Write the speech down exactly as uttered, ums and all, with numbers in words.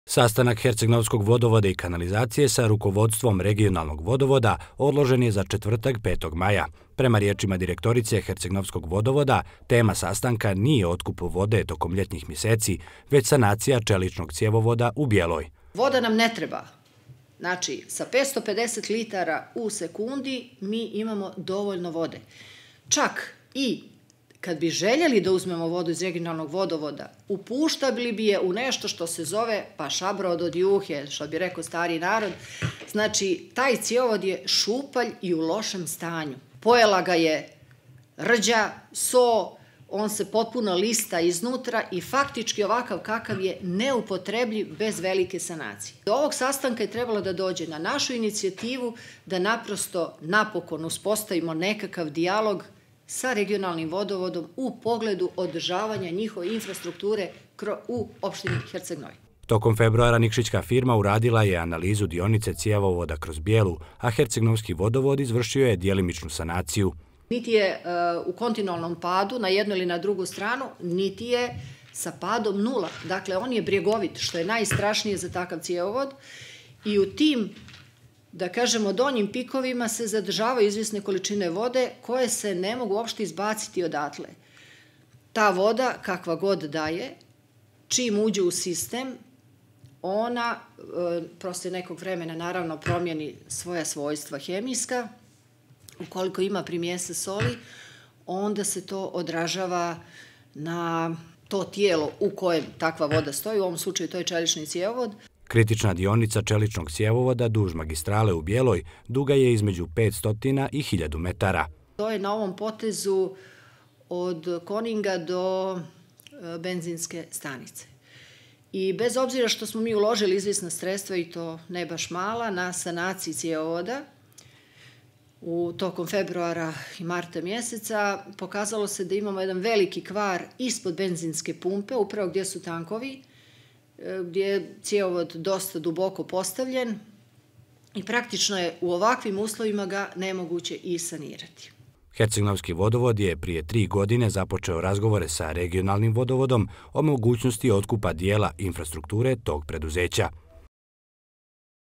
Sastanak Herceg-Novskog vodovoda i kanalizacije sa rukovodstvom regionalnog vodovoda odložen je za četvrtak petog maja. Prema riječima direktorice Herceg-Novskog vodovoda, tema sastanka nije otkup vode tokom ljetnih mjeseci, već sanacija čeličnog cjevovoda u Bjeloj. Voda nam ne treba. Znači, sa petsto pedeset litara u sekundi mi imamo dovoljno vode. Čak i kad bi željeli da uzmemo vodu iz regionalnog vodovoda, upuštali bi je u nešto što se zove pa šabrod od juhe, što bi rekao stari narod. Znači, taj cjevovod je šupalj i u lošem stanju. Pojela ga je rđa, so, on se potpuno lista iznutra i faktički ovakav kakav je neupotrebljiv bez velike sanacije. Do ovog sastanka je trebalo da dođe na našu inicijativu da naprosto napokon uspostavimo nekakav dijalog sa regionalnim vodovodom u pogledu održavanja njihove infrastrukture u opštini Herceg-Novi. Tokom februara Nikšićka firma uradila je analizu dionice cjevovoda kroz Bijelu, a Herceg-Novski vodovod izvršio je djelimičnu sanaciju. Niti je u kontinualnom padu na jednu ili na drugu stranu, niti je sa padom nula. Dakle, on je brjegovit, što je najstrašnije za takav cjevovod i u tim, da kažemo, donjim pikovima se zadržavaju izvjesne količine vode koje se ne mogu uopšte izbaciti odatle. Ta voda, kakva god daje, čim uđe u sistem, ona prosto nekog vremena naravno promijeni svoja svojstva hemijska. Ukoliko ima primjese soli, onda se to odražava na to tijelo u kojem takva voda stoji, u ovom slučaju to je čelični cjevovod. Kritična dionica čeličnog cjevovoda duž magistrale u Bjeloj duga je između petsto i hiljadu metara. To je na ovom potezu od Koninga do benzinske stanice. I bez obzira što smo mi uložili izvjesna sredstva, i to ne baš mala, na sanaciji cjevovoda, u tokom februara i marta mjeseca pokazalo se da imamo jedan veliki kvar ispod benzinske pumpe, upravo gdje su tankovi, gdje je cjevovod dosta duboko postavljen i praktično je u ovakvim uslovima ga nemoguće i sanirati. Herceg-Novski vodovod je prije tri godine započeo razgovore sa regionalnim vodovodom o mogućnosti otkupa dijela infrastrukture tog preduzeća.